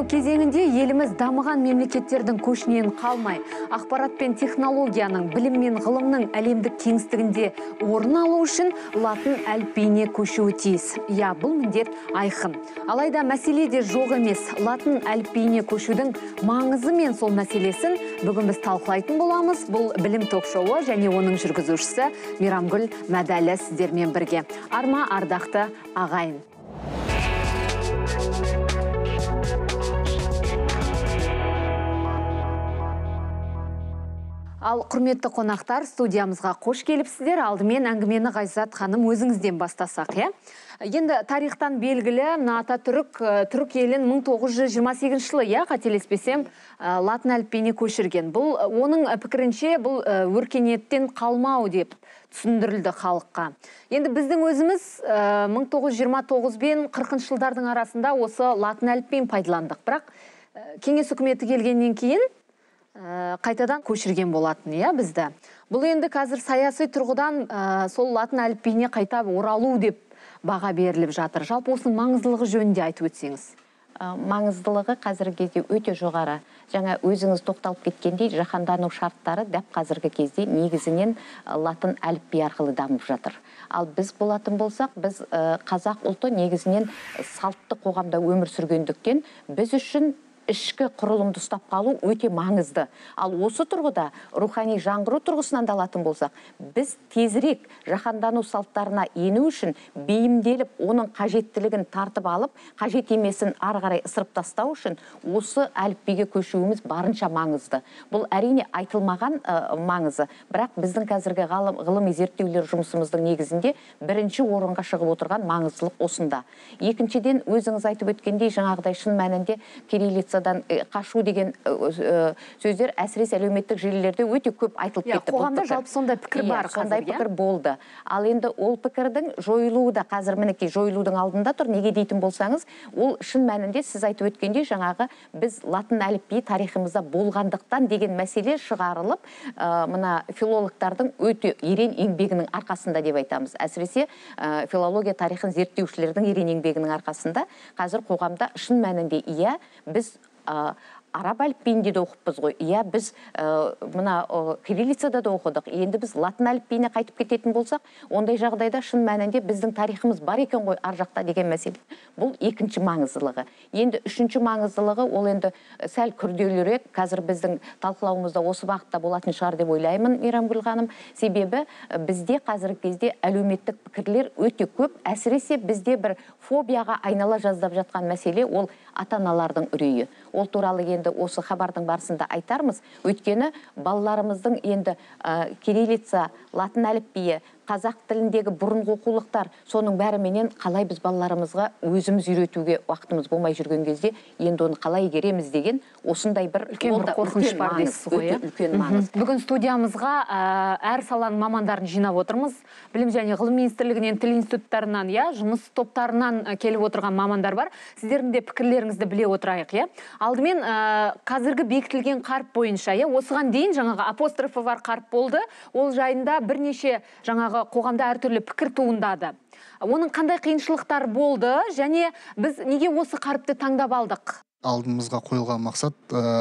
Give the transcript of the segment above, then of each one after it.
кезеңінде еліміз дамыған мемлекеттердің көшінен қалмай, ақпарат пен технологияның, білім мен ғылымның әлемдік кеңістігінде орын алу үшін латын әліпбиіне көшуі тиіс. Я, бұл міндет айқын. Алайда мәселе де жоқ емес. Латын әліпбиіне көшудің маңызы мен сол мәселесін бүгін біз талқылайтын боламыз. Бұл білім ток-шоуы және оның жүргізушісі Мейрамгүл Мәдәлі сіздермен бірге. Арма ардақты ағайын. Ал құрметті қонақтар, студиямызға қош келіпсіздер. Алдымен әңгімені Ғайзат ханым өзіңізден бастасақ, иә? Енді тарихтан белгілі, түрік елін 1928 жылы, иә, қателеспесем, латын әліпбиіне көшірген. Бұл оның пікірінше бұл өркениеттен қалмау деп түсіндірілді халыққа. Енді біздің өзіміз 1929 бен 40 жылдардың арасында осы латын әліпбиін пайдаландық. Бірақ кеңес үкіметі келгеннен кейін қайтадан көшірген болатын, иә, бізді. Бұл енді қазір саяси тұрғыдан сол латын әліпбиіне қайта оралу деп баға беріліп жатыр. Жалпы осының маңыздылығы жөнінде айтып өтсеңіз. Маңыздылығы қазіргі кезде өте жоғары. Жаңа өзіңіз тоқталып кеткендей, жаһандану шарттары дәп қазіргі кезде негізінен латын әліпби арқылы дамып жатыр. Ал біз болатын болсақ, біз қазақ ұлты негізінен салтты қоғамда өмір сүргендіктен біз үшін ішкі құрылымды ұстап қалу өте маңызды. Ал осы тұрғыда рухани жаңғыру тұрғысынан алатын болсақ, біз тезірек жаһандану салттарына ену үшін бейімделіп, оның қажеттілігін тартып алып, қажет емесін ары қарай ысырып тастау үшін осы әліпбиге көшуіміз барынша маңызды. Бұл әрине айтылмаған маңызы, бірақ біздің қазіргі ғылыми зерттеулер жұмысымыздың негізінде бірінші орынға шығып отырған маңыздылық осында. Екіншіден, өзіңіз айтып өткендей, жаңағыдай шын мәнінде кириллица қашу деген сөздер әсіресе әлеуметтік желілерде өте көп айтылып кетті. Қоғамда жалпы сондай пікір бар. Сондай пікір болды. Ал енді ол пікірдің жойылуы да қазір мінекей жойылудың алдында тұр. Неге дейтін болсаңыз, ол шын мәнінде сіз айтып өткендей жаңағы біз латын әліпбиі тарихымызда болғандықтан деген мәселе шығарылып, мына филологтардың өте ерен еңбегінің арқасында деп айтамыз. Әсіресе филология тарихын зерттеушілердің ерен еңбегінің арқасында қазір қоғамда шын мәнінде иә, біз араб әліпбиінде де оқыппыз ғой. Иә, біз мына кириллицада да оқыдық. Енді біз латын әліпбиіне қайтып кететін болсақ, ондай жағдайда шын мәнінде біздің тарихымыз бар екен ғой ар жақта деген мәселе. Бұл екінші маңыздылығы. Енді үшінші маңыздылығы ол енді сәл күрделірек. Қазір біздің талқылауымызда осы бағытта болатын шығар деп ойлаймын, Мейрамгүл ханым. Себебі бізде қазіргі кезде әлеуметтік пікірлер өте көп. Әсіресе бізде бір фобияға айнала жаздап жатқан мәселе ол ата-аналардың үрейі. Ол туралы енді осы хабардың барысында айтармыз. Өйткені балаларымыздың енді кириллица, латын әліпбиі, қазақ тіліндегі бұрынғы оқулықтар, соның бәріменен қалай біз балаларымызға өзіміз үйретуге уақытымыз болмай жүрген кезде, енді оны қалай игереміз деген осындай бір үлкен қорқыныш бар дейсіз ғой. Үлкен маңыз. Бүгін студиямызға әр саланың мамандарын жинап отырмыз. Білім және ғылым министрлігінен, тіл институттарынан, жұмыс топтарынан келіп отырған мамандар бар. Сіздердің де пікірлеріңізді біле отырайық, Алдымен қазіргі бекітілген қаріп бойынша, осыған дейін жаңағы апострофы бар қаріп болды. Ол жайында бірнеше жаңағы қоғамда әртүрлі пікір туындады. Оның қандай қиыншылықтар болды және біз неге осы қаріпті таңдап алдық? Алдымызға қойылған мақсат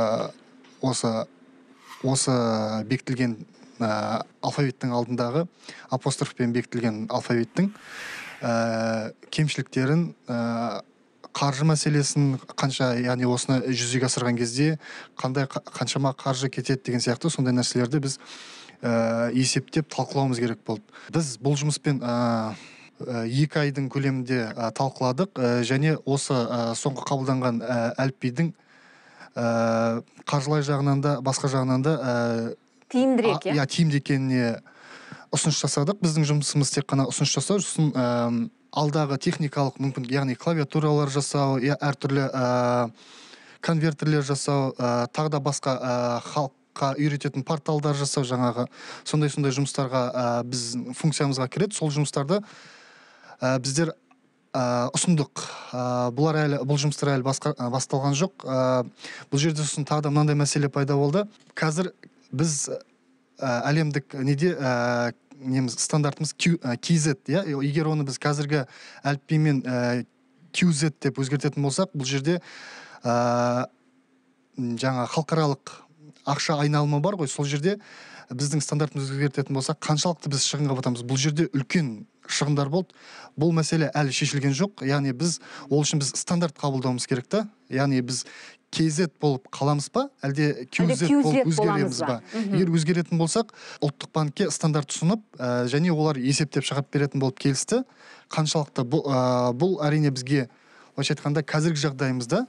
осы бекітілген алфавиттің алдындағы апострофпен бекітілген алфавиттің кемшіліктерін, қаржы мәселесін қанша, яғни осыны жүзеге асырған кезде қаншама қаржы кетеді деген сияқты сондай нәрселерді біз есептеп талқылауымыз керек болды. Біз бұл жұмыспен 2 айдың көлемінде талқыладық және осы соңғы қабылданған әліпбидің қаржылай жағынан да, басқа жағынан да тиімдірек, тиімді екеніне ұсыныс жасадық. Біздің жұмысымыз тек қана ұсыныс жасау, алдағы техникалық мүмкін, яғни клавиатуралар жасау, әртүрлі конвертерлер жасау, тағы да басқа халыққа үйрететін порталдар жасау, жаңағы сондай жұмыстарға біз функциямызға кіреді. Сол жұмыстарды біздер ұсындық. Бұл жұмыстар әлі басталған жоқ. Бұл жерде тағы да мынандай мәселе пайда болды. Қазір біз әлемдік стандартымыз QZ, егер оны біз қазіргі әліпбимен QZ деп өзгертетін болсақ, бұл жерде жаңа халықаралық ақша айналымы бар ғой, сол жерде біздің стандартымызды өзгертетін болсақ, қаншалықты біз шығынға батамыз. Бұл жерде үлкен шығындар болды. Бұл мәселе әлі шешілген жоқ. Яғни біз ол үшін біз стандарт қабылдауымыз керек та. Яғни біз KZ болып қаламыз ба, әлде QZ болып өзгереміз ба? Егер өзгеретін болсақ, ұлттық банкке стандарт ұсынып, және олар есептеп шығарып беретін болып келісті. Қаншалықты бұл әрине бізге, былайша айтқанда, қазіргі жағдайымызда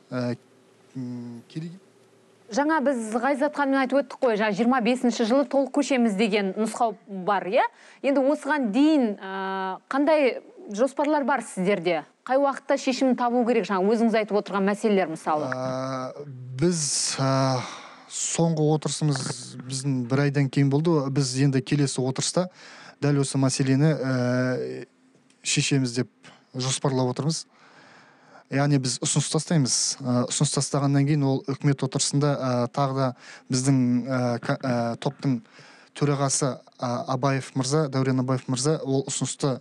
керек. Жаңа біз Ғайзат ханыммен айтып өттік қой, 25-ші жылы толық көшеміз деген нұсқау бар, иә? Енді осыған дейін қандай жоспарлар бар сіздерде? Қай уақытта шешімін табу керек, жаңа өзіңіз айтып отырған мәселелер мысалы? Біз соңғы отырысымыз біздің 1 айдан кейін болды. Біз енді келесі отырыста дәл осы мәселені шешеміз деп жоспарлап отырмыз. Яғни біз ұсыныс тастаймыз. Ұсыныс тастағаннан кейін ол үкімет отырысында тағы да біздің топтың төрағасы Абаев мырза, Дәурен Абаев мырза ол ұсынысты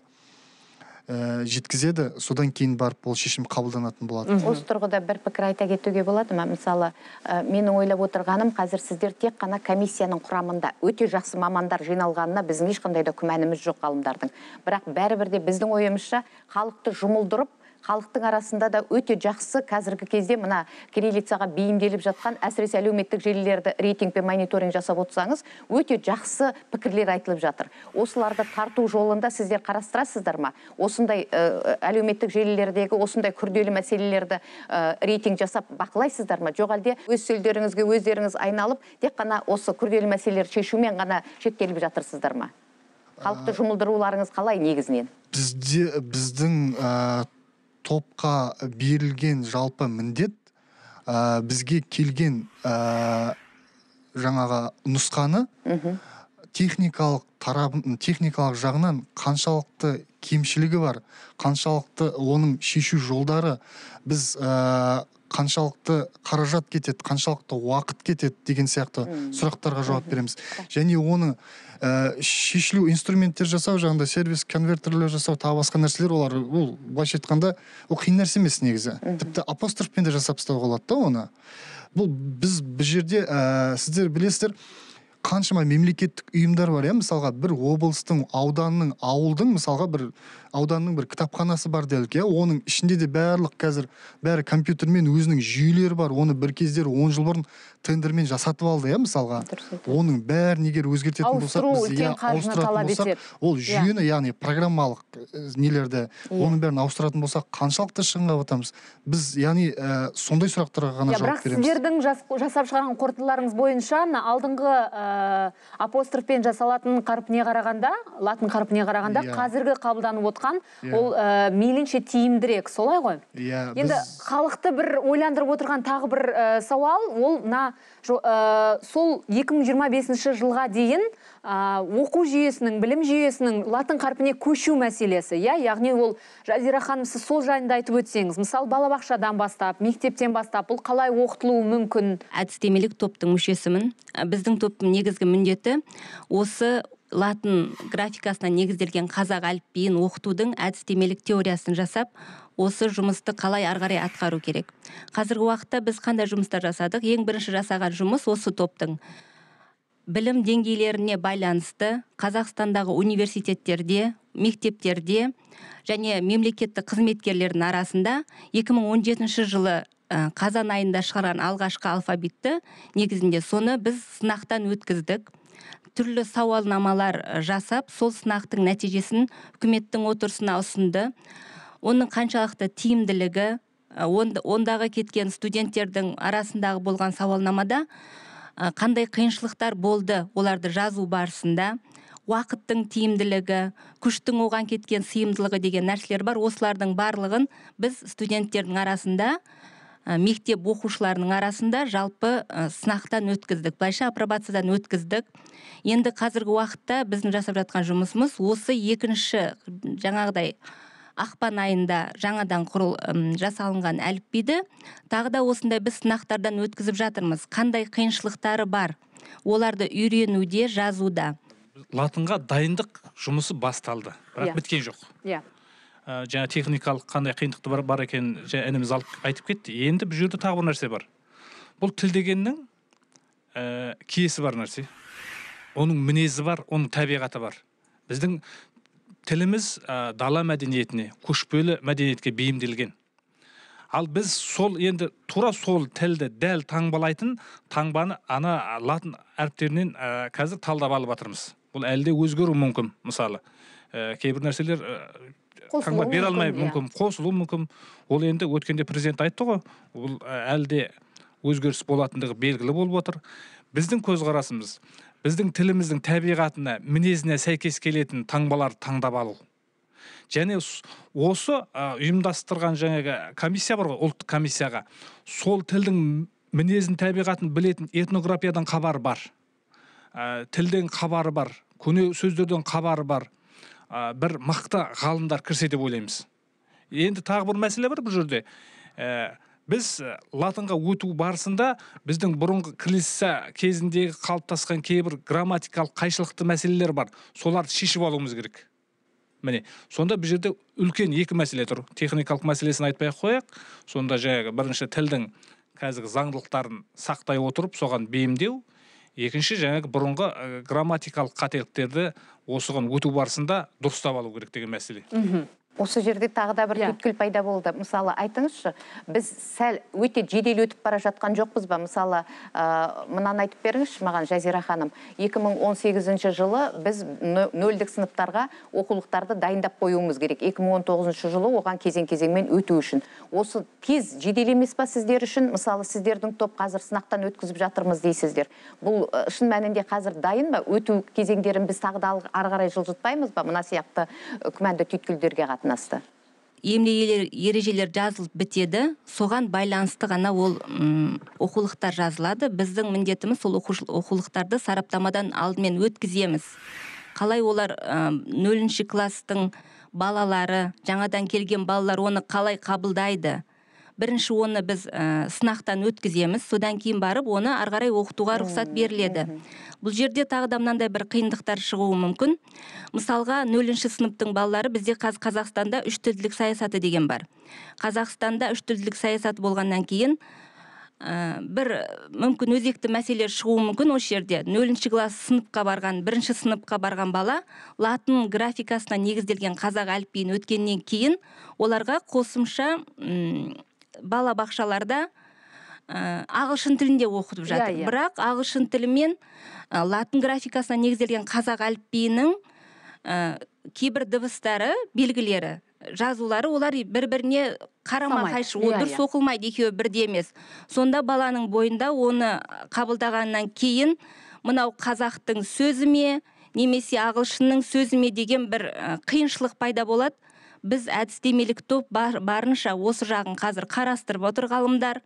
жеткізеді, содан кейін барып ол шешім қабылданатын болады. Осы тұрғыда бір пікір айта кетуге болады ма? Мысалы, менің ойлап отырғаным, қазір сіздер тек қана комиссияның құрамында өте жақсы мамандар жиналғанына біздің ешқандай да күмәніміз жоқ ғалымдардың. Бірақ бәрібір де біздің ойымызша халықты жұмылдырып, халықтың арасында да өте жақсы қазіргі кезде мына кириллицаға бейімделіп жатқан, әсіресе әлеуметтік желілерді рейтинг пен мониторинг жасап отырсаңыз, өте жақсы пікірлер айтылып жатыр. Осыларды тарту жолында сіздер қарастырасыздар ма? Осындай әлеуметтік желілердегі осындай күрделі мәселелерді рейтинг жасап бақылайсыздар ма? Жоқ әлде өз сөздеріңізге өздеріңіз айналып, тек қана осы күрделі мәселелерді шешумен ғана шектеліп жатырсыздар ма? Халықты жұмылдыруларыңыз қалай негізінен? Біздің топқа берілген жалпы міндет бізге келген жаңағы нұсқаны техникалық жағынан қаншалықты кемшілігі бар, қаншалықты оның шешу жолдары, біз қаншалықты қаражат кетеді, қаншалықты уақыт кетеді деген сияқты сұрақтарға жауап береміз. Және оны шешілу инструменттер жасау, жаңында сервис конвертерлер жасау, тағы басқа нәрселер, олар ол былайша айтқанда ол қиын нәрсе емес негізі. Тіпті апострофпен де жасап тастауға болады да оны. Бұл біз бұл жерде сіздер білесіздер, қаншама мемлекеттік ұйымдар бар, мысалға бір облыстың, ауданның, ауылдың, мысалға бір ауданның бір кітапханасы бар делік, оның ішінде де бәрі компьютермен өзінің жүйелері бар. Оны бір кездері 10 жыл бұрын тендермен жасатып алды, мысалға. Оның бәрін егер өзгертетін болсақ, ауыстыратын болсақ, ол жүйені, яғни программалық нелерді, оның бәрін ауыстыратын болсақ, қаншалықты шығынға батамыз? Біз, яғни, сондай сұрақтарға ғана жауап береміз. Бірақ сіздердің жасап шығарған қорытындыларыңыз бойынша, алдыңғы апострофпен жасалатын қарпіне қарағанда, латын қарпіне қарағанда, қазіргі қабылданып отқан, ол мейлінше тиімдірек, солай ғой? Енді халықты бір ойландырып отырған тағы бір сауал, ол сол 2025 жылға дейін оқу жүйесінің, білім жүйесінің латын қарпіне көшу мәселесі, яғни ол, Жазира ханым, сіз сол жайында айтып өтсеңіз, мысалы балабақшадан бастап, мектептен бастап, бұл қалай оқытылуы мүмкін? Әдістемелік топтың мүшесімін. Біздің топтың негізгі міндеті осы латын графикасына негізделген қазақ әліпбиін оқытудың әдістемелік теориясын жасап, осы жұмысты қалай арғарай атқару керек. Қазіргі уақытта біз қандай жұмыстар жасадық? Ең бірінші жасаған жұмыс осы топтың білім деңгейлеріне байланысты Қазақстандағы университеттерде, мектептерде және мемлекеттік қызметкерлердің арасында 2017 жылы қазан айында шығарған алғашқы алфавитті негізінде соны біз сынақтан өткіздік. Түрлі сауалнамалар жасап, сол сынақтың нәтижесін үкіметтің отырысына ұсынды. Оның қаншалықты тиімділігі, ондағы кеткен студенттердің арасындағы болған сауалнамада қандай қиыншылықтар болды оларды жазу барысында, уақыттың тиімділігі, күштің оған кеткен сыйымдылығы деген нәрселер бар. Осылардың барлығын біз студенттердің арасында, мектеп оқушыларының арасында жалпы сынақтан өткіздік, былайша апробациядан өткіздік. Енді қазіргі уақытта біздің жасап жатқан жұмысымыз осы екінші жаңағыдай ақпан айында жаңадан жасалынған әліпбиді тағы да осындай біз сынақтардан өткізіп жатырмыз. Қандай қиыншылықтары бар? Оларды үйренуде, жазуда. Латынға дайындық жұмысы басталды, бірақ біткен жоқ. жаңа техникалық қандай қиындықты бар екенін ініміз айтып кетті. Енді бұл жерде тағы бір нәрсе бар. Бұл тіл дегеннің киесі бар нәрсе. Оның мінезі бар, оның табиғаты бар. Біздің тіліміз дала мәдениетіне, көшпелі мәдениетке бейімделген. Ал біз енді тура сол тілді дәл таңбалайтын таңбаны латын әріптерінен қазір талдап алып жатырмыз. Бұл әлде өзгеру мүмкін, мысалы. Кейбір нәрселер таңба бере алмай мүмкін, қосылу мүмкін. Ол енді өткенде президент айтты ғой, ол әлде өзгеріс болатындығы белгілі болып отыр. Біздің көзқарасымыз, біздің тіліміздің табиғатына, мінезіне сәйкес келетін таңбалар таңдап алу. Және осы ұйымдастырған жаңағы комиссия бар ғой, ұлттық комиссияға сол тілдің мінезін, табиғатын білетін этнографиядан хабары бар, тілден хабары бар, көне сөздерден хабары бар бір мықты ғалымдар кірсе деп ойлаймыз. Енді тағы бір мәселе бар бұл жерде. Біз латынға өту барысында біздің бұрынғы кірісе кезіндегі қалыптасқан кейбір грамматикалық қайшылықты мәселелер бар. Соларды шешіп алуымыз керек. Міне, сонда бұл жерде үлкен екі мәселе тұр. Техникалық мәселесін айтпай-ақ қояйық. Сонда жаңағы бірінші тілдің қазіргі заңдылықтарын сақтай отырып, соған бейімдеу. Екінші жаңағы бұрынғы грамматикалық қателіктерді осыған өту барысында дұрыстап алу керек деген мәселе. Осы жерде тағы да бір түйткіл пайда болды. Мысалы, айтыңызшы, біз сәл өте жедел өтіп бара жатқан жоқпыз ба? Мысалы, мынаны айтып беріңізші маған, Жазира ханым. 2018 жылы біз нөлдік сыныптарға оқулықтарды дайындап қоюымыз керек. 2019 жылы оған кезең-кезеңмен өту үшін. Осы тез жедел емес па сіздер үшін? Мысалы, сіздердің топ қазір сынақтан өткізіп жатырмыз дейсіздер. Бұл шын мәнінде қазір дайын ба? Өту кезеңдерін біз тағы да ары қарай жылжытпаймыз ба? Мына сияқты күмәнді түйткілдерге қатысты. Емле ережелер жазылып бітеді, соған байланысты ғана ол оқулықтар жазылады. Біздің міндетіміз сол оқулықтарды сараптамадан алдымен өткіземіз. Қалай олар 0-ші класстың балалары, жаңадан келген балалар оны қалай қабылдайды? Бірінші оны біз сынақтан өткіземіз, содан кейін барып оны ары қарай оқытуға рұқсат беріледі. Бұл жерде тағы да мынандай бір қиындықтар шығуы мүмкін. Мысалға 0-ші сыныптың балалары бізде Қазақстанда 3 тілділік саясаты деген бар. Қазақстанда 3 тілділік саясаты болғаннан кейін бір мүмкін өзекті мәселе шығуы мүмкін. Осы жерде 0-ші класс сыныпқа барған, 1-ші сыныпқа барған бала латын графикасына негізделген қазақ әліпбиін өткеннен кейін оларға қосымша балабақшаларда ағылшын тілінде оқытып жатыр. Бірақ ағылшын тілі мен латын графикасына негізделген қазақ әліпбиінің кейбір дыбыстары, белгілері, жазулары олар бір-біріне қарама-қайшы, дұрыс оқылмайды, екеуі бірде емес. Сонда баланың бойында оны қабылдағаннан кейін мынау қазақтың сөзі ме, немесе ағылшынның сөзі ме деген бір қиыншылық пайда болады. Біз әдістемелік топ барынша осы жағын қазір қарастырып отыр ғалымдар.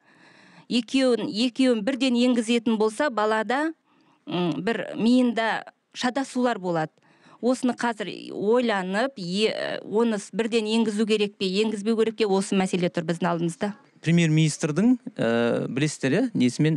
Екеуін бірден енгізетін болса, балада бір миында шатасулар болады. Осыны қазір ойланып, оны бірден енгізу керек пе, енгізбеу керек пе, осы мәселе тұр біздің алдымызда. Премьер-министрдің білесіздер, несімен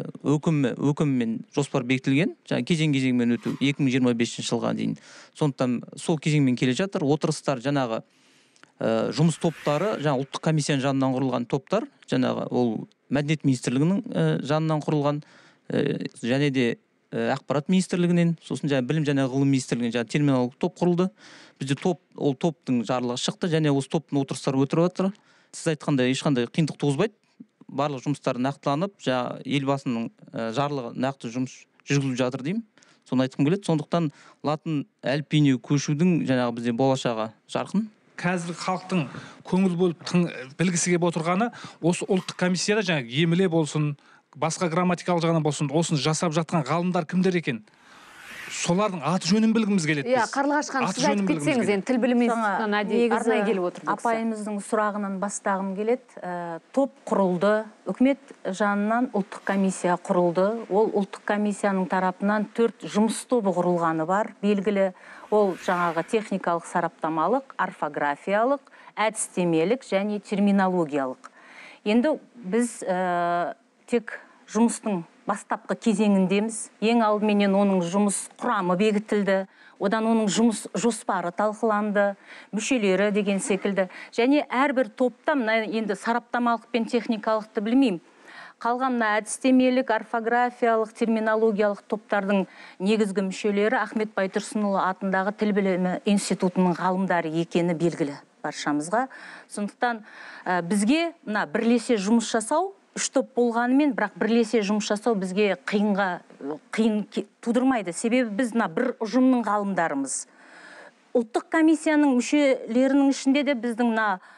өкіммен жоспар бекітілген, кезең-кезеңмен өту 2025 жылға дейін. Сондықтан сол кезеңмен келе жатыр. Отырыстар жаңағы жұмыс топтары, ұлттық комиссияның жанынан құрылған топтар, жаңағы ол мәдениет министрлігінің жанынан құрылған, және де ақпарат министрлігінен, сосын білім және ғылым министрлігінен терминологиялық топ құрылды. Бізде ол топтың жарлығы шықты, және осы топтың отырыстары өтіп жатыр. Сіз айтқандай ешқандай қиындық туғызбайды. Барлық жұмыстар нақтыланып, елбасының жарлығы нақты жұмыс жүргізіліп жатыр деймін. Соны айтқым келеді. Сондықтан латын әліпбиіне көшудің бізде болашағы жарқын. Қазір халықтың көңіл бөліп білгісі келіп отырғаны осы ұлттық комиссияда емле болсын, басқа грамматикалық жағынан болсын, осыны жасап жатқан ғалымдар кімдер екен? Солардың аты жөнін білгіміз келеді. Қарлығаш ханым, сіз айтып кетсеңіз, енді тіл білімі арнайы келіп отыр. Апайымыздың сұрағынан бастағым келеді. Топ құрылды, үкімет жанынан ұлттық комиссия құрылды. Ол ұлттық комиссияның тарапынан 4 жұмыс тобы құрылғаны бар. Белгілі, ол жаңағы техникалық сараптамалық, орфографиялық, әдістемелік және терминологиялық. Енді біз тек жұмыстың бастапқы кезеңіндеміз. Ең алдыменен оның жұмыс құрамы бекітілді, одан оның жұмыс жоспары талқыланды, мүшелері деген секілді. Және әрбір топта, мына енді сараптамалық пен техникалықты білмеймін, қалған әдістемелік, орфографиялық, терминологиялық топтардың негізгі мүшелері Ахмет Байтұрсынұлы атындағы тіл білімі институтының ғалымдары екені белгілі баршамызға. Сондықтан бізге бірлесе жұмыс жасау, 3 топ болғанымен, бірақ бірлесе жұмыс жасау бізге қиын тудырмайды. Себебі біз бір ұжымның ғалымдарымыз. Ұлттық комиссияның мүшелерінің ішінде де біздің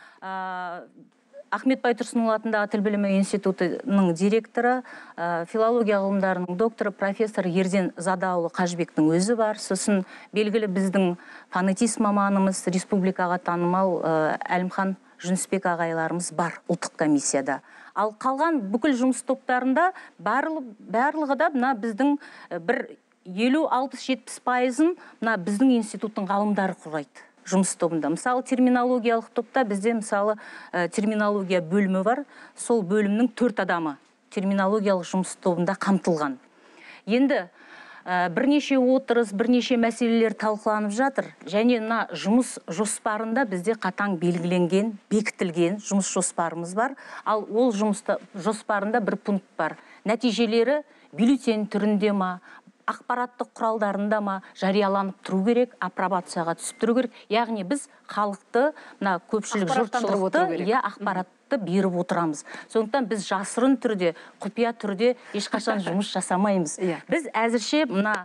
Ахмет Байтұрсынұлы атындағы тіл білімі институтының директоры, филология ғылымдарының докторы, профессор Ерден Задаулы Қажбектің өзі бар. Сосын белгілі біздің фонетист маманымыз, республикаға танымал Әлімхан Жүнісбек ағайларымыз бар ұлттық комиссияда. Ал қалған бүкіл жұмыс топтарында барлығы да біздің бір 50-60-70%-ын біздің институттың ғалымдары құрайды жұмыс тобында. Мысалы, терминологиялық топта бізде мысалы терминология бөлімі бар. Сол бөлімнің 4 адамы терминологиялық жұмыс тобында қамтылған. Енді бірнеше отырыс, бірнеше мәселелер талқыланып жатыр. Және жұмыс жоспарында бізде қатаң белгіленген, бекітілген жұмыс жоспарымыз бар. Ал ол жұмыс жоспарында бір пункт бар. Нәтижелері бюллетень түрінде ма, ақпараттық құралдарында ма жарияланып тұру керек, апробацияға түсіп тұру керек. Яғни біз халықты, көпшілік жұртшылықты ақпаратты беріп отырамыз. Сондықтан біз жасырын түрде, құпия түрде ешқашан жұмыс жасамаймыз. Біз әзірше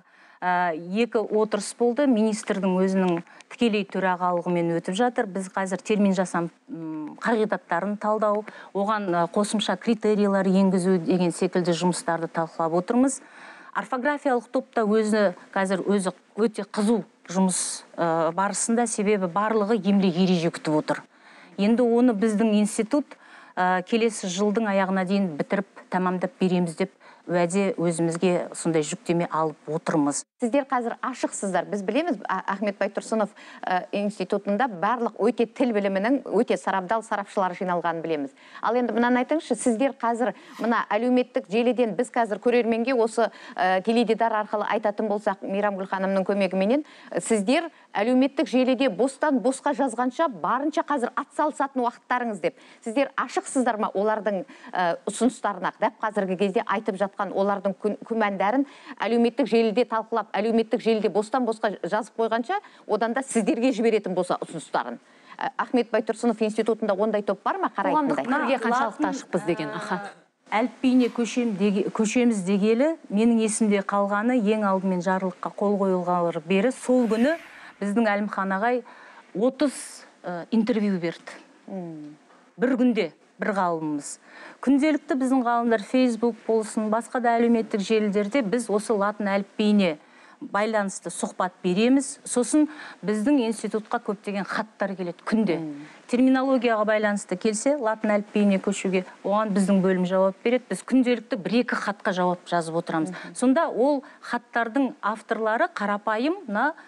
2 отырыс болды, министрдің өзінің тікелей төрағалығымен өтіп жатыр. Біз қазір термин жасам қағидаттарын талдау, оған қосымша критериялар енгізу деген секілді жұмыстарды талқылап отырмыз. Орфографиялық топта қазір өте қызу жұмыс барысында, себебі барлығы емле ереже күтіп отыр. Енді оны біздің институт келесі жылдың аяғына дейін бітіріп, тамамдап береміз деп уәде өзімізге сондай жүктеме алып отырмыз. Сіздер қазір ашықсыздар. Біз білеміз, Ахмет Байтұрсынов институтында барлық өте тіл білімінің өте сарабдал сарапшылары жиналғанын білеміз. Ал енді мынаны айтыңызшы, сіздер қазір мына әлеуметтік желіден біз қазір көрерменге осы теледидар арқылы айтатын болсақ, Мейрамгүл ханымның көмегіменен, сіздер әлеуметтік желіде бостан босқа жазғанша барынша қазір атсалысатын уақыттарыңыз деп. Сіздер ашықсыздар ма олардың ұсыныстарына? Дәп қазіргі кезде айтып жатқан олардың күмәндарын әлеуметтік желіде талқылап, әлеуметтік желіде бостан босқа жазып қойғанша, одан да сіздерге жіберетін болса ұсыныстарын. Ахмет Байтұрсынов институтында ондай топ бар ма, қарайтындай? Қоғамдық пікірге қаншалықты ашықпыз деген. Әліпбиіне көшеміз дегелі, менің есімде қалғаны ең алдымен жарлыққа қол қойылғалы бері сол күні біздің Әлімхан ағай 30 интервью берді. Бір күнде бір ғалымымыз. Күнделікті біздің ғалымдар Facebook болсын, басқа да әлеуметтік желілерде біз осы латын әліпбиіне байланысты сұхбат береміз. Сосын біздің институтқа көптеген хаттар келеді күнде. Терминологияға байланысты келсе, латын әліпбиіне көшуге, оған біздің бөлім жауап береді. Біз күнделікті 1-2 хатқа жауап жазып отырамыз. Сонда ол хаттардың авторлары қарапайым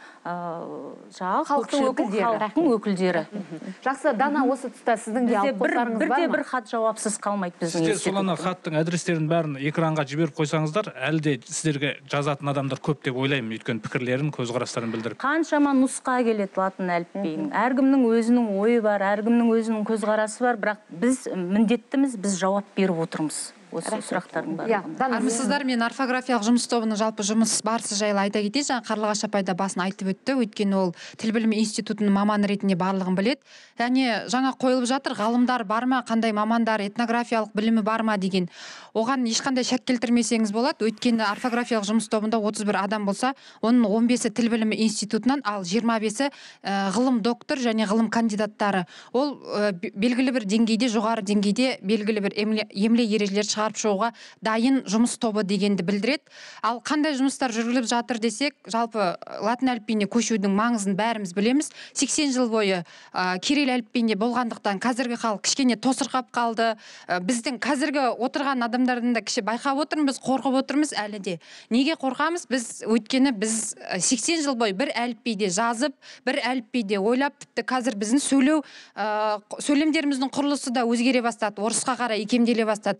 халықтың өкілдері. Жақсы, Дана, осы тұста сіздің де алып қосарыңыз бар ма? Бірде бір хат жауапсыз қалмайды біздің институтта. Сіздер сол хаттың адрестерін бәрін экранға жіберіп қойсаңыздар, әлі де сіздерге жазатын адамдар көп деп ойлаймын, өйткені пікірлерін, көзқарастарын білдіріп. Қаншама нұсқа келеді латын әліпбиінің. Әркімнің өзінің ойы бар, әркімнің өзінің көзқарасы бар, бірақ біз міндеттіміз, біз жауап беріп отырмыз. Осы сұрақтардың барлығына. Армысыздар, мен орфографиялық жұмыс тобының жалпы жұмыс барысы жайлы айта кетейін. Жаңа Қарлығаш апай да басын айтып өтті, өйткені ол тіл білімі институтының маманы ретінде барлығын біледі. Және жаңа қойылып жатыр, ғалымдар бар ма, қандай мамандар, этнографиялық білімі бар ма деген. Оған ешқандай шәк келтірмесеңіз болады, өйткені орфографиялық жұмыс тобында 31 адам болса, оның 15-і тіл білімі институтынан, ал 25-і ғылым доктор және ғылым кандидаттары. Ол белгілі бір деңгейде, жоғары деңгейде белгілі бір емле ережелер шығарып шығуға дайын жұмыс тобы дегенді білдіреді. Ал қандай жұмыстар жүргізіліп жатыр десек, жалпы латын әліпбиіне көшудің маңызын бәріміз білеміз. 80 жыл бойы кирилл әліпбиінде болғандықтан қазіргі халық кішкене тосырқап қалды. Біздің қазіргі отырған адамдардың да кіші байқап отырмыз, қорқып отырмыз әлі де. Неге қорқамыз? Өйткені біз 80 жыл бойы бір әліпбиде жазып, бір әліпбиде ойлап, тіпті қазір біздің сөйлемдеріміздің құрылысы да өзгере бастады, орысқа қарай икемделе бастады. Бірақ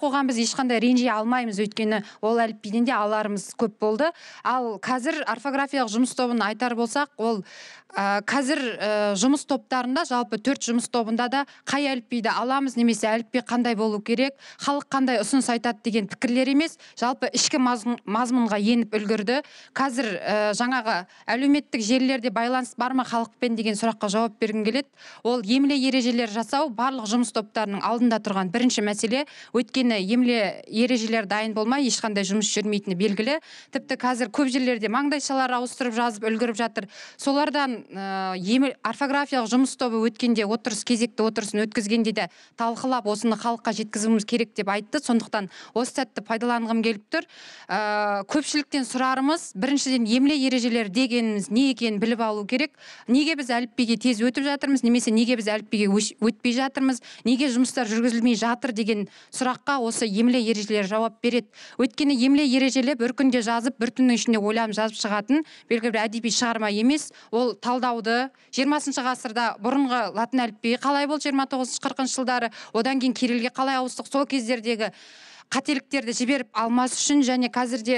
бірақ оған біз ешқандай ренжи алмаймыз, өйткені ол әліпбиден де аларымыз көп болды. Ал қазір орфографиялық жұмыс тобын айтар болсақ, ол қазір жұмыс топтарында, жалпы 4 жұмыс тобында да қай әліпбиді аламыз, немесе әліпби қандай болу керек, халық қандай ұсыныс айтады деген пікірлер емес, жалпы ішкі мазмұнға еніп үлгерді. Қазір жаңағы әлеуметтік желілерде байланыс бар ма халықпен деген сұраққа жауап бергім келеді. Ол емле ережелер жасау барлық жұмыс топтарының алдында тұрған бірінші мәселе. Өйткені емле ережелер дайын болмай ешқандай жұмыс жүрмейтіні белгілі. Тіпті қазір көп жерлерде маңдайшалар ауыстырып жазып үлгеріп жатыр. Солардан орфографиялық жұмыс тобы өткенде кезекті отырысын өткізгенде де талқылап, осыны халыққа жеткізуіміз керек деп айтты. Сондықтан осы сәтті пайдаланғым келіп тұр. Көпшіліктен сұрарымыз, біріншіден емле ережелері дегеніміз не екенін біліп алу керек. Неге біз әліпбиге тез өтіп жатырмыз, немесе неге біз әліпбиге өтпей жатырмыз, неге жұмыстар жүргізілмей жатыр деген сұраққа осы емле ережелері жауап береді. Өйткені емле ережелері бір күнде жазып, бір түннің ішінде ойланып жазып шығатын белгілі бір әдеби шығарма емес. Ол талдауды 20 ғасырда бұрынғы латын әліпбиі қалай болды, 29-40 жылдары, одан кейін кириллге қалай ауыстық, сол кездердегі қателіктерді жіберіп алмас үшін, және қазірде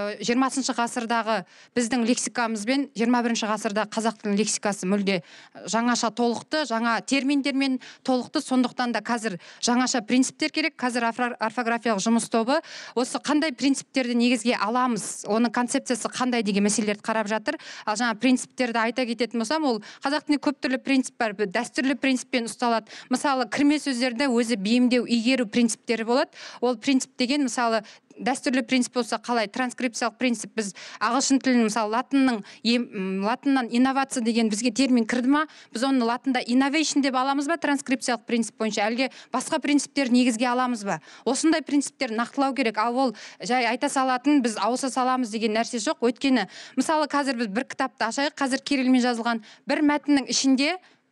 20 ғасырдағы біздің лексикамызбен 21 ғасырда қазақ тілінің лексикасы мүлде жаңаша толықты, жаңа терминдермен толықты. Сондықтан да қазір жаңаша принциптер керек. Қазір орфографиялық жұмыс тобы осы қандай принциптерді негізге аламыз, оның концепциясы қандай деген мәселелерді қарап жатыр. Ал жаңа принциптерді айта кететін болсам, ол қазақ тілінде көп түрлі принцип бар, дәстүрлі принциппен ұсталады. Мысалы, кірме сөздерді өзі бейімдеу, игеру принциптері болады. Ол принцип деген, мысалы, дәстүрлі принцип болса қалай, транскрипциялық принцип, біз ағылшын тілін, мысалы, латыннан инновация деген бізге термин кірді ма, біз оны латында innovation деп аламыз ба, транскрипциялық принцип бойынша, әлге басқа принциптер негізге аламыз ба? Осындай принциптер нақтылау керек. Ал ол жай айта салатын, біз ауыса саламыз деген нәрсе жоқ. Өйткені, мысалы, қазір біз бір кітапты ашайық, қазір кириллмен жазылған бір мәтіннің ішінде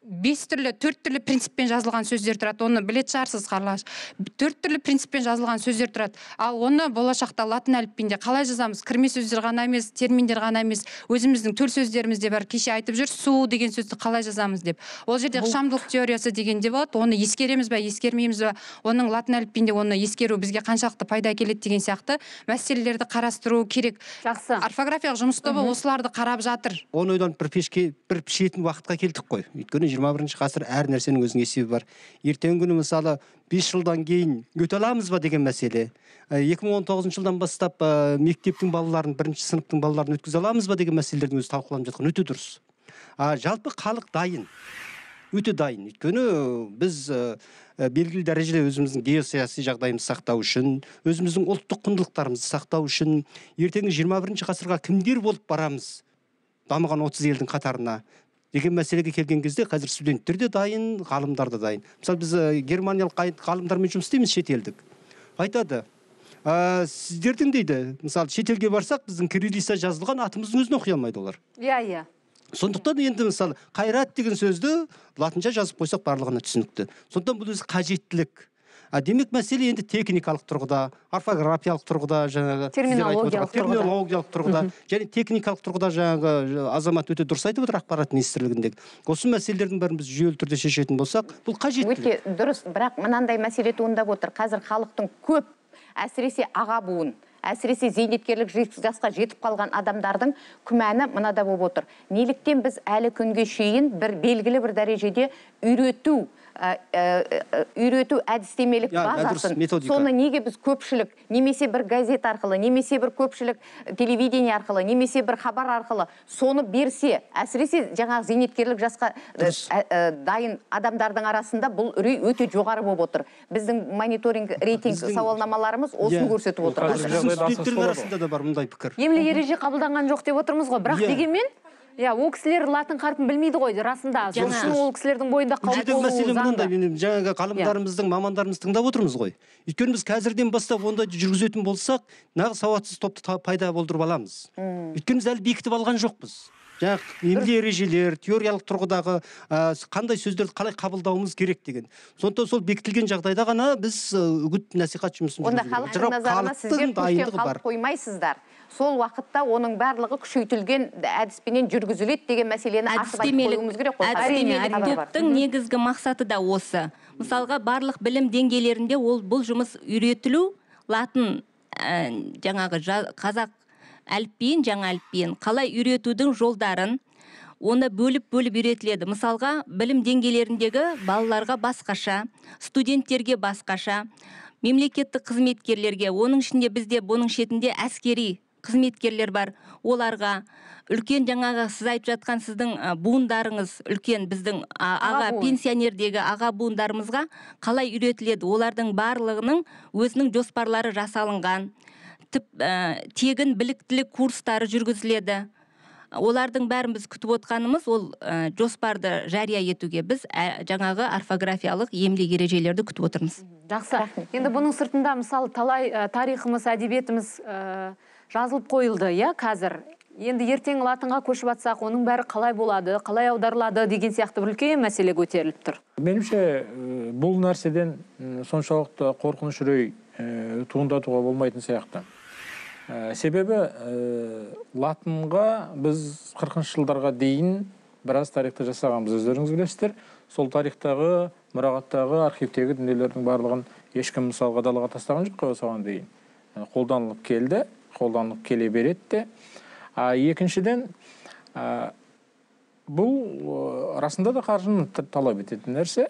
4 түрлі принциппен жазылған сөздер тұрады. Оны білет шығарсыз, Қарлығаш. 4 түрлі принциппен жазылған сөздер тұрады. Ал оны болашақта латын әліпбиінде қалай жазамыз? Кірме сөздер ғана емес, терминдер ғана емес, өзіміздің төл сөздеріміз де бар. Кеше айтып жүр, су деген сөзді қалай жазамыз деп. Ол жерде ықшамдылық теориясы деген де болады. Оны ескереміз бе, ескермейміз бе? Оның латын әліпбиінде оны ескеру бізге қаншалықты пайда әкеледі деген сияқты мәселелерді қарастыру керек. Жақсы. Орфографиялық жұмыс тобы осыларды қарап жатыр. Оны ойланып бір пішетін уақытқа келдік қой. Өйткені 21 ғасыр әр нәрсенің өзінің есебі бар. Ертеңгі күні мысалы 5 жылдан кейін өте аламыз ба деген мәселе. 2019 жылдан бастап мектептің балаларын, 1-ші сыныптың балаларын өткізе аламыз ба деген мәселелердің өзі талқыланып жатқан өте дұрыс. Жалпы халық дайын. Өте дайын. Өйткені біз белгілі дәрежеде өзіміздің геосаяси жағдайымызды сақтау үшін, өзіміздің ұлттық құндылықтарымызды сақтау үшін, ертеңгі 21 ғасырға кімдер болып барамыз? Дамыған 30 елдің қатарына деген мәселеге келген кезде қазір студенттер де дайын, ғалымдар да дайын. Мысалы, біз германиялық ғалымдармен жұмыс істейміз, шетелдік. Айтады, сіздердің дейді, мысалы, шетелге барсақ, біздің кириллица жазылған атымыздың өзін оқи алмайды олар. Иә. Сондықтан енді мысалы, қайрат деген сөзді латынша жазып қойсақ барлығына түсінікті. Сондықтан бұл өзі қажеттілік. Демек мәселе енді техникалық тұрғыда, орфографиялық тұрғыда, жаңағы терминологиялық тұрғыда, және техникалық тұрғыда жаңағы азамат өте дұрыс айтып отыр ақпарат министрлігіндегі. Осы мәселелердің бәрін біз жүйелі түрде шешетін болсақ, бұл қажеттілік. Өте дұрыс, бірақ мынандай мәселе туындап отыр. Қазір халықтың көп, әсіресе аға буын, әсіресе зейнеткерлік жасқа жетіп қалған адамдардың күмәні мынада болып отыр. Неліктен біз әлі күнге шейін белгілі бір дәрежеде үйрету әдістемелік базасын, соны неге біз көпшілік, немесе бір газет арқылы, немесе бір көпшілік телевидение арқылы, немесе бір хабар арқылы соны берсе, әсіресе жаңағы зейнеткерлік жасқа дайын адамдардың арасында бұл үрей өте жоғары болып отыр. Біздің мониторинг, рейтинг сауалнамаларымыз осыны көрсетіп отыр. Студенттер арасында да бар мұндай пікір. Емле ереже қабылданған жоқ деп отырмыз ғой, бірақ дегенмен ол кісілер латын қарпін білмейді ғой, расында. Сосын ол кісілердің бойында қауіп болуы заңды. Жаңағы ғалымдарымыздың, мамандарымызды тыңдап отырмыз ғой. Өйткені біз қазірден бастап онда жүргізетін болсақ, нағыз сауатсыз топты пайда болдырып аламыз. Өйткені біз әлі бекітіп алған жоқпыз. жаңағы емле ережелер, теориялық тұрғыдағы қандай сөздерді қалай қабылдауымыз керек деген. Сондықтан сол бекітілген жағдайда ғана біз үгіт насихат жұмысын онда халықтың назарына сіздер көшкен қалып қоймайсыздар. Сол уақытта оның барлығы күшейтілген әдіспенен жүргізіледі деген мәселені ашып айтып қоюымыз керек қой. Әдістемелік топтың негізгі мақсаты да осы. Мысалға барлық білім деңгейлерінде бұл жұмыс үйретілу, латын жаңағы қазақ әліпбиін, жаңа әліпбиін қалай үйретудің жолдарын оны бөліп үйретіледі. Мысалға білім деңгейлеріндегі балаларға басқаша, студенттерге басқаша, мемлекеттік қызметкерлерге, оның ішінде бізде бұның шетінде әскери қызметкерлер бар, оларға үлкен жаңағы сіз айтып жатқан сіздің буындарыңыз үлкен біздің аға пенсионердегі аға буындарымызға қалай үйретіледі, олардың барлығының өзінің жоспарлары жасалынған, тегін біліктілік курстары жүргізіледі. Олардың бәрін біз күтіп отқанымыз ол жоспарды жария етуге біз жаңағы орфографиялық емле ережелерді күтіп отырмыз. Жақсы. Енді бұның сыртында мысалы талай тарихымыз, әдебиетіміз жазылып қойылды, қазір. Енді ертең латынға көшіп атсақ, оның бәрі қалай болады, қалай аударылады деген сияқты бір үлкен мәселе көтеріліп тұр. Меніңше, бұл нәрседен соншалықты қорқыныш үрей туындатуға болмайтын сияқты. Себебі латынға біз 40-шы жылдарға дейін біраз тарихты жасағанбыз, өздеріңіз білесіздер. Сол тарихтағы, мұрағаттағы, архивтегі дүниелердің барлығын ешкім мысалға далаға тастаған жоқ қой осыған дейін. Қолданылып келді, қолданылып келе береді. Екіншіден, бұл расында да қаржыны талап ететін нәрсе.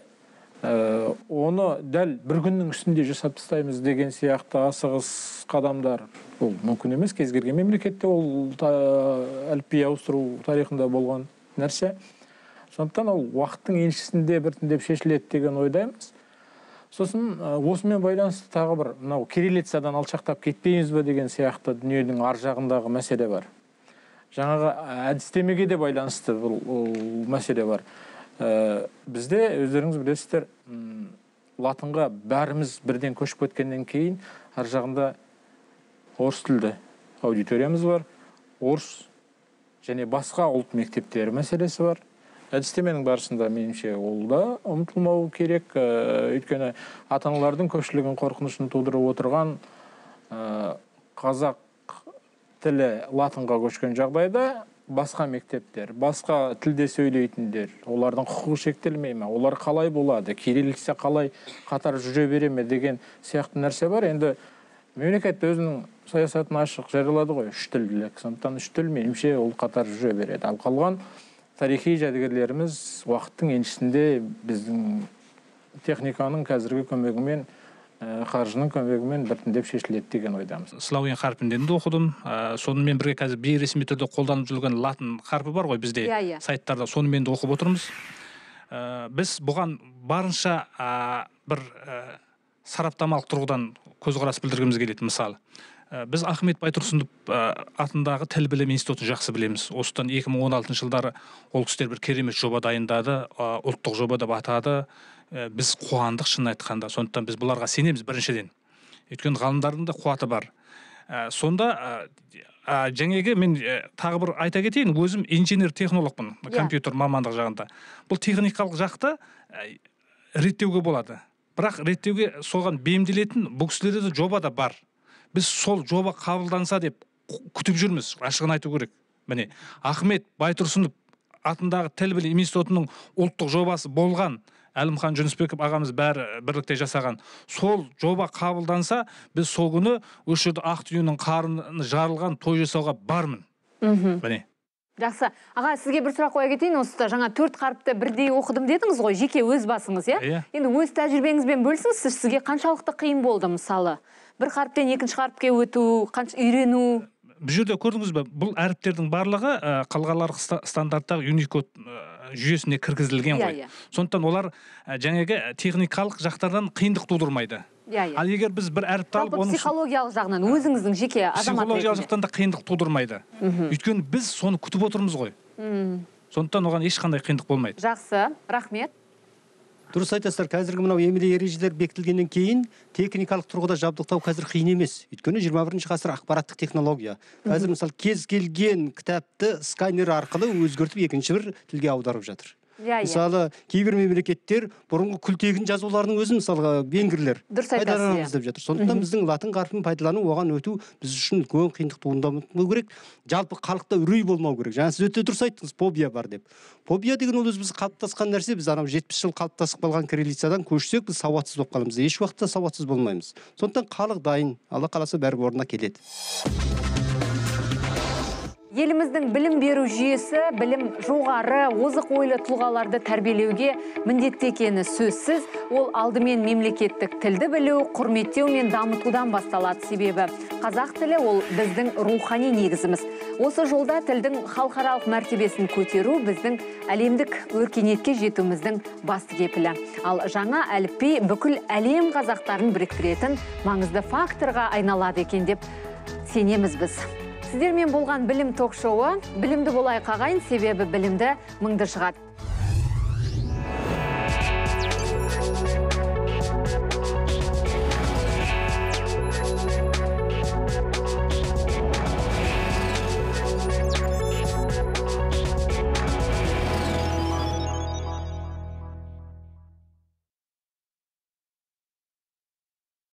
Оны дәл бір күннің үстінде жасап тастаймыз деген сияқты асығыс қадамдар бұл мүмкін емес. Кез келген мемлекетте ол әліпби ауыстыру тарихында болған нәрсе. Сондықтан ол уақыттың еншісінде біртіндеп шешіледі деген ойдаймыз. Сосын осымен байланысты тағы бір мынау кириллицадан алшақтап кетпейміз бе деген сияқты дүниенің ар жағындағы мәселе бар. Жаңағы әдістемеге де байланысты бұл мәселе бар. Бізде өздеріңіз білесіздер, латынға бәріміз бірден көшіп кеткеннен кейін ар жағында орыс тілді аудиториямыз бар, орыс және басқа ұлт мектептері мәселесі бар. Әдістеменің барысында меніңше ол да ұмытылмау керек. Өйткені ата-аналардың көпшілігін қорқынышын тудырып отырған қазақ тілі латынға көшкен жағдайда басқа мектептер, басқа тілде сөйлейтіндер, олардың құқығы шектелмей ме, олар қалай болады, кириллица қалай қатар жүре бере ме деген сияқты нәрсе бар. Енді мемлекет өзінің саясатын ашық жариялады ғой, 3 тілділік. Сондықтан 3 тіл меніңше ол қатар жүре береді. Ал қалған тарихи жәдігерлеріміз уақыттың еншісінде біздің техниканың қазіргі көмегімен, қаржының көмегімен біртіндеп шешіледі деген ойдамыз. Славян харпінден де оқыдым. Сонымен бірге қазір бейресми түрде қолданып жүрген латын харпі бар ғой бізде сайттарда, сонымен де оқып отырмыз. Біз бұған барынша бір сараптамалық тұрғыдан көзқарас білдіргіміз келеді. Мысалы, біз Ахмет Байтұрсынов атындағы тіл білім институтын жақсы білеміз. Осыдан 2016 жылдары ол кісілер бір керемет жоба дайындады, ұлттық жоба деп атады. Біз қуандық шын айтқанда. Сондықтан біз бұларға сенеміз біріншіден. Өйткені ғалымдардың да қуаты бар. Сонда жаңағы мен тағы бір айта кетейін, өзім инженер-технологпын, компьютер мамандық жағында. Бұл техникалық жақты реттеуге болады. Бірақ реттеуге соған бейімделетін бұл кісілерде жоба да бар. Біз сол жоба қабылданса деп күтіп жүрміз, ашығын айту керек. Міне, Ахмет Байтұрсынов атындағы тіл білім институтының ұлттық жобасы болған, Әлімхан Жүнісбеков ағамыз бәрі бірлікте жасаған. Сол жоба қабылданса, біз сол күні осы жерде ақ түйенің қарны жарылған той жасауға бармын. Міне. Жақсы. Аға, сізге бір сұрақ қоя кетейін. Осыда жаңа 4 қаріпті бірдей оқыдым дедіңіз ғой, жеке өз басыңыз, Енді өз тәжірибеңізбен бөлсіңіз, сізге қаншалықты қиын болды мысалы? Бір қаріптен екінші қаріпке өту, үйрену? Бұл жерде көрдіңіз бе, бұл әріптердің барлығы қалғаларық стандарттағы Unicode жүйесіне кіргізілген ғой. Сондықтан олар жаңағы техникалық жақтардан қиындық тудырмайды. Ал егер біз бір әріпті алып, оның психологиялық жағынан өзіңіздің жеке азамат ретінде психологиялық жақтан да қиындық тудырмайды. Өйткені біз соны күтіп отырмыз ғой. Сондықтан оған ешқандай қиындық болмайды. Жақсы, рахмет. Дұрыс айтасыздар, қазіргі мынау емле ережелер бекітілгеннен кейін техникалық тұрғыда жабдықтау қазір қиын емес. Өйткені 21 ғасыр ақпараттық технология. Қазір мысалы кез келген кітапты сканер арқылы өзгертіп екінші бір тілге аударып жатыр. Мысалы, кейбір мемлекеттер бұрынғы күлтегін жазуларының өзін мысалға венгрлер пайдаланамыз деп жатыр. Сондықтан біздің латын қарпін пайдалану, оған өту біз үшін үлкен қиындық туындамау керек. Жалпы халықта үрей болмау керек. Жаңа сіз өте дұрыс айттыңыз, фобия бар деп. Фобия деген ол біз қалыптасқан нәрсе. Біз анау 70 жыл қалыптасып қалған кириллицадан көшсек, біз сауатсыз болып қаламыз. Еш уақытта сауатсыз болмаймыз. Сондықтан халық дайын. Алла қаласа бәрі орнына келеді. Еліміздің білім беру жүйесі, білім жоғары, озық ойлы тұлғаларды тәрбиелеуге міндетті екені сөзсіз. Ол алдымен мемлекеттік тілді білу, құрметтеу мен дамытудан басталады. Себебі қазақ тілі ол біздің рухани негізіміз. Осы жолда тілдің халықаралық мәртебесін көтеру біздің әлемдік өркениетке жетуіміздің басты кепілі. Ал жаңа әліпби бүкіл әлем қазақтарын біріктіретін маңызды факторға айналады екен деп сенеміз біз. Сіздермен болған білім ток-шоуы. Білімді болайық ағайын, себебі білімді мыңды шығады.